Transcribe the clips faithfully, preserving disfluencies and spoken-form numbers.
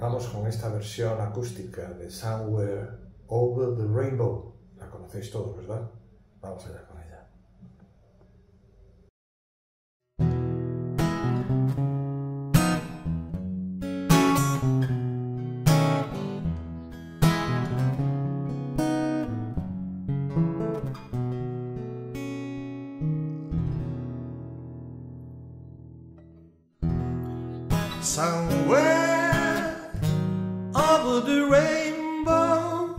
Vamos con esta versión acústica de Somewhere Over the Rainbow. La conocéis todos, ¿verdad? Vamos allá con ella. Somewhere over the rainbow,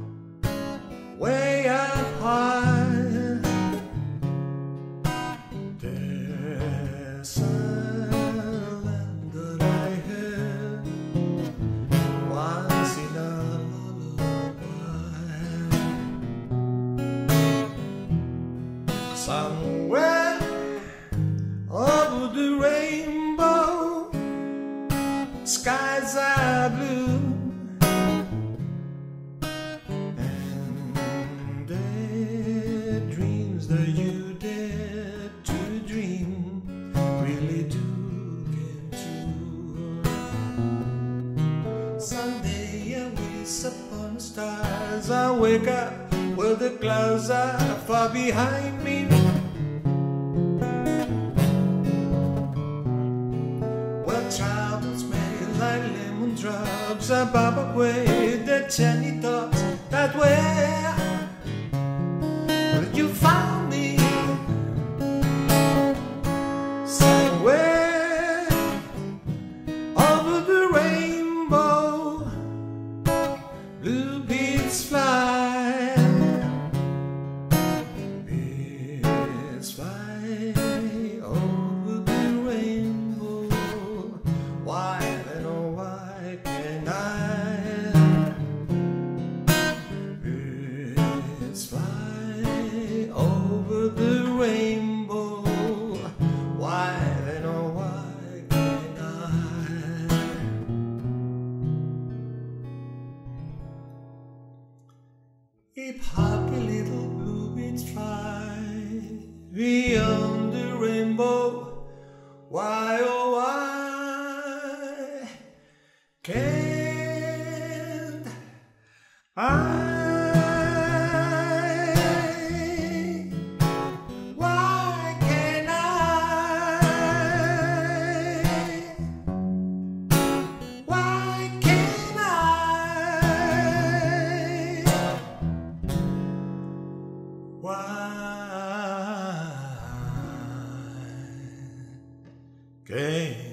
way up high, there's a land that I heard once in a lullaby. Somewhere over the rainbow, skies are blue, and the dreams that you dare to dream really do come true. Someday I wish upon the stars, I wake up where the clouds are far behind me. Travels made like lemon drops above a way that Jenny thought that where will you find me? Somewhere over the rainbow, blue birds fly, birds fly over the rainbow. Why then, oh why can't I? Birds fly over the rainbow. Why then, oh why can't I? If happy little bluebirds fly beyond the rainbow, why oh why can't I? Why can't I? Why can't I? Why can't